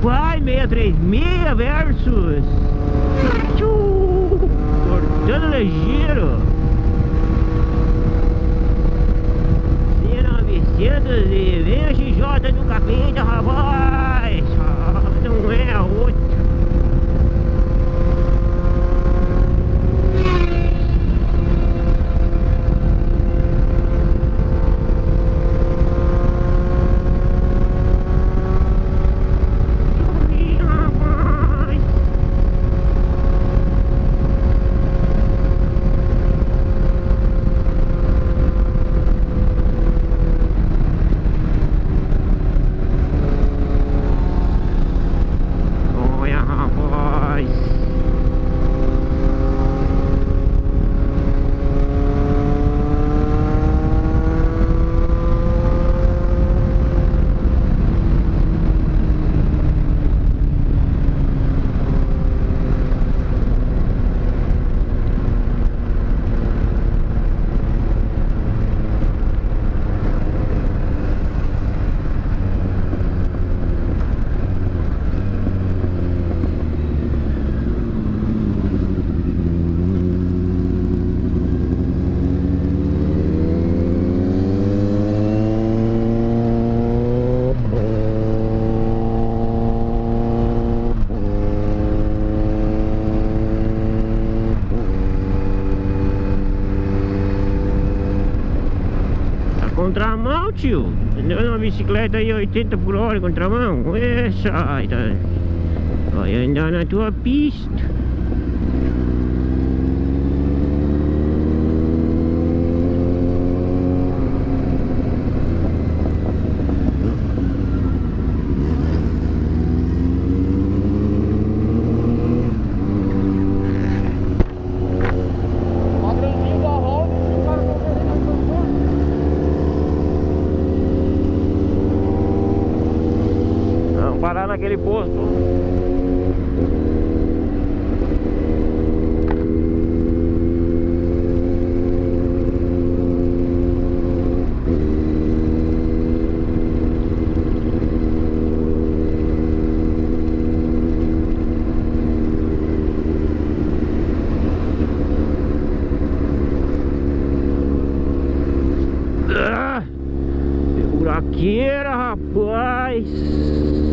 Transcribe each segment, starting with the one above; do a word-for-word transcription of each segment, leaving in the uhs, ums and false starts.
Rapaz, seiscentos e trinta e seis versus Tchuu, cortando ligeiro C novecentos e vem a X J do capeta, rapaz. Não é a outra. Contramão, tio. Andando uma bicicleta aí oitenta por hora, contramão. Essa, tá. Vai andar na tua pista. Parar naquele posto. Ah, buraqueira, rapaz.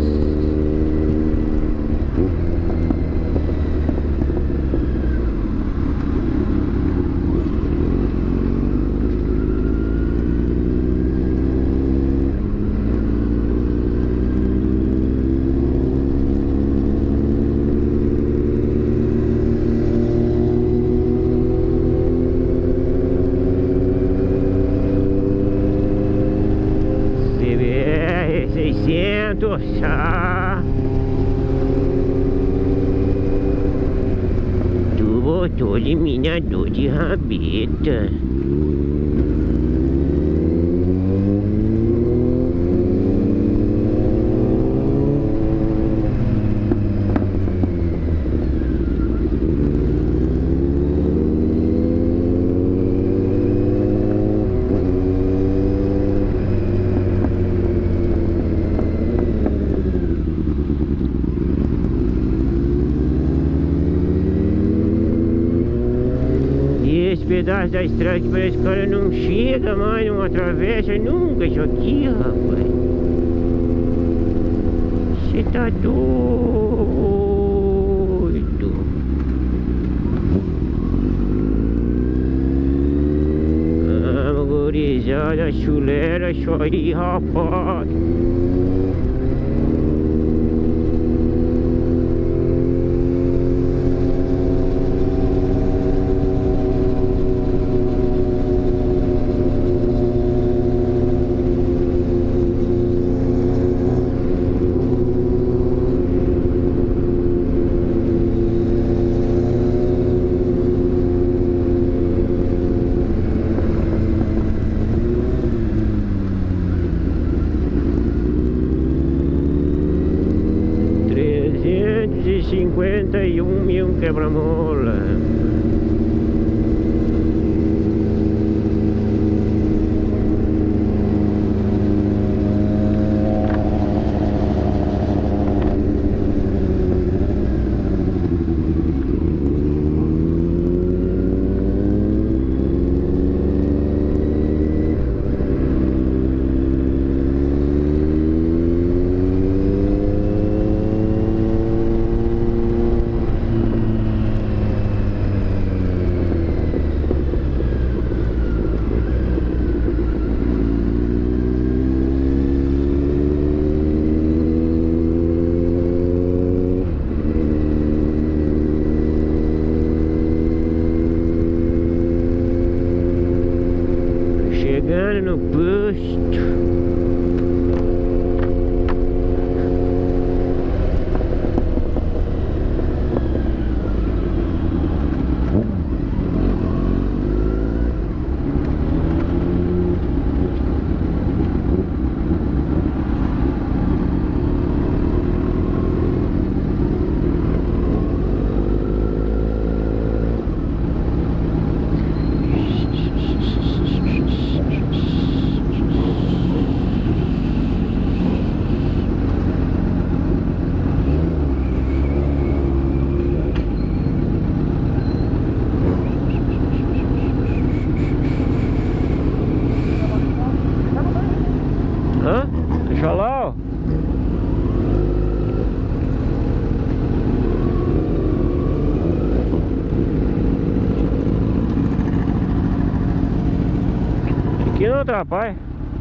seiscentos, ah. Tu botou de minador de rabeta. Pedaço da estrada que parece que o cara não chega mais, não atravessa nunca isso aqui, rapaz. Você tá doido. Vamos, gurizada, chulera, isso aí, rapaz. cinquenta e um mil quebra-mola. Hã? Deixa lá, ó. Aqui não atrapalha.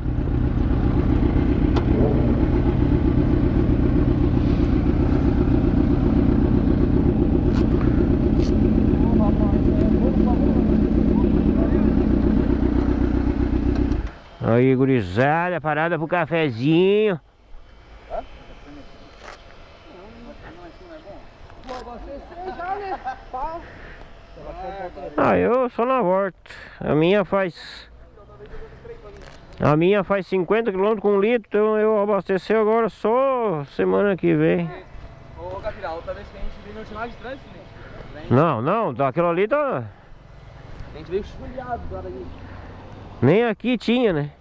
Aí, gurizada, parada pro cafezinho. Ah, eu só na volta. A minha faz A minha faz cinquenta quilômetros com um litro. Então eu abasteci agora só semana que vem. Ô, Capirá, outra vez que a gente veio não tinha mais de trânsito, né? Não, não, daquilo ali tá. A gente veio chulhado do lado aí. Nem aqui tinha, né?